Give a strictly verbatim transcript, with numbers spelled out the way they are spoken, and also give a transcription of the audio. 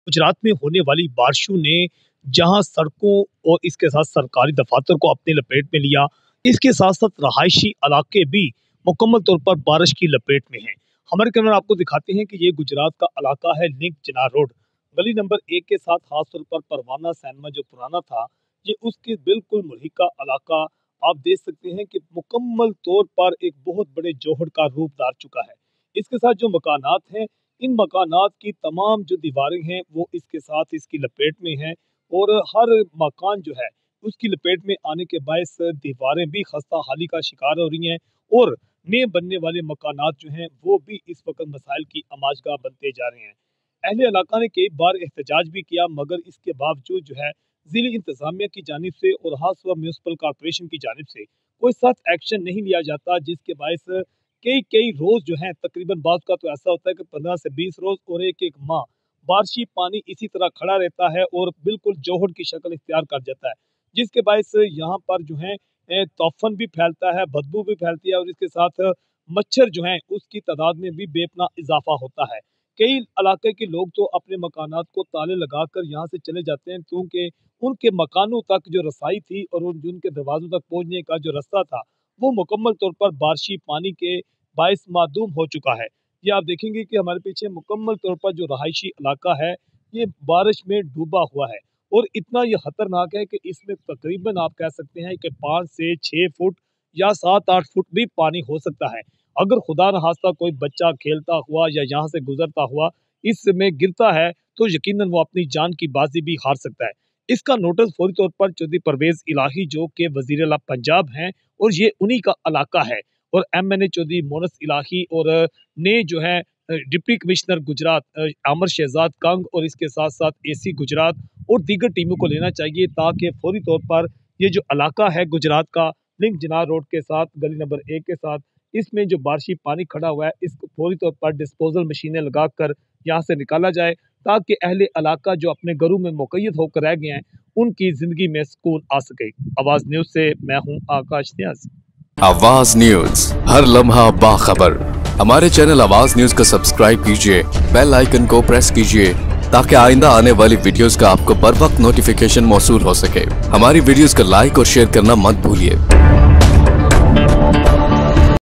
गुजरात में होने वाली बारिशों ने जहां सड़कों और इसके साथ सरकारी दफातर को अपनी लपेट में लिया, इसके साथ साथ रहायशी इलाके भी मुकम्मल तौर पर बारिश की लपेट में हैं। हमारे कैमरा आपको दिखाते हैं कि ये गुजरात का इलाका है लिंक चिनार रोड, गली नंबर एक के साथ खासतौर पर परवाना सिनेमा जो पुराना था, ये उसके बिल्कुल मुल्हिका इलाका आप देख सकते हैं कि मुकम्मल तौर पर एक बहुत बड़े जोहड़ का रूप धार चुका है। इसके साथ जो मकानात हैं, इन मकानात की तमाम जो दीवारें हैं वो इसके साथ इसकी लपेट में हैं और हर मकान जो है उसकी लपेट में आने के बायस दीवारें भी खस्ता हाली का शिकार हो रही हैं और नए बनने वाले मकानात जो हैं वो भी इस वक्त मसाइल की आमाजगाह बनते जा रहे हैं। अहले इलाका ने कई बार एहतजाज भी किया, मगर इसके बावजूद जो है जिले इंतजामिया की जानिब से और खास म्यूनसिपल कॉरपोरेशन की जानिब से कोई सख्त एक्शन नहीं लिया जाता, जिसके बायस कई कई रोज जो है तकरीबन बात का तो ऐसा होता है कि पंद्रह से बीस रोज और एक एक माह बारिशी पानी इसी तरह खड़ा रहता है और बिल्कुल जोहड़ की शक्ल इख्तियार कर जाता है, जिसके बायस यहाँ पर जो है तूफान भी फैलता है, बदबू भी फैलती है और इसके साथ मच्छर जो है उसकी तादाद में भी बेपना इजाफा होता है। कई इलाके के लोग तो अपने मकानात को ताले लगाकर यहाँ से चले जाते हैं, क्योंकि उनके मकानों तक जो रसाई थी और उनके दरवाजों तक पहुँचने का जो रास्ता था वो मुकम्मल तौर पर बारिशी पानी के बायस मादूम हो चुका है। ये आप देखेंगे कि हमारे पीछे मुकम्मल तौर पर जो रहायशी इलाका है ये बारिश में डूबा हुआ है और इतना ये खतरनाक है कि इसमें तकरीबन आप कह सकते हैं कि पाँच से छः फुट या सात आठ फुट भी पानी हो सकता है। अगर खुदा न खास्ता कोई बच्चा खेलता हुआ या यहाँ से गुजरता हुआ इसमें गिरता है तो यकीनन वो अपनी जान की बाजी भी हार सकता है। इसका नोटिस फौरी तौर पर चौधरी परवेज इलाही जो के वजीर आला पंजाब हैं और ये उन्हीं का इलाका है, और M N A Chaudhry Moonis Elahi और ने जो है डिप्टी कमिश्नर गुजरात आमर शहजाद कंग और इसके साथ साथ ए सी गुजरात और दीगर टीमों को लेना चाहिए, ताकि फौरी तौर पर ये जो इलाका है गुजरात का लिंक चिनार रोड के साथ गली नंबर एक के साथ, इसमें जो बारिशी पानी खड़ा हुआ है इसको फौरी तौर पर डिस्पोजल मशीनें लगाकर यहाँ से निकाला जाए, ताकि अहले इलाका जो अपने घरों में मुक़य्यद होकर रह गए हैं उनकी जिंदगी में सुकून आ सके। आवाज न्यूज से मैं हूँ आकाश न्याज। आवाज न्यूज, हर लम्हा बाखबर। हमारे चैनल आवाज न्यूज को सब्सक्राइब कीजिए, बेल आइकन को प्रेस कीजिए ताकि आइंदा आने वाली वीडियोस का आपको बर वक्त नोटिफिकेशन मौसूल हो सके। हमारी वीडियोस को लाइक और शेयर करना मत भूलिए।